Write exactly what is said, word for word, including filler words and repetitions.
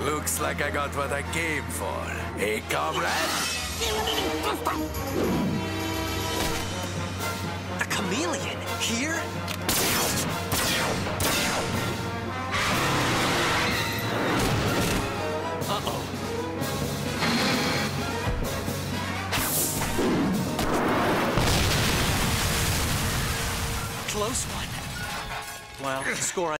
Looks like I got what I came for. Hey, comrade? A chameleon? Here? Uh-oh. Close one. Well, score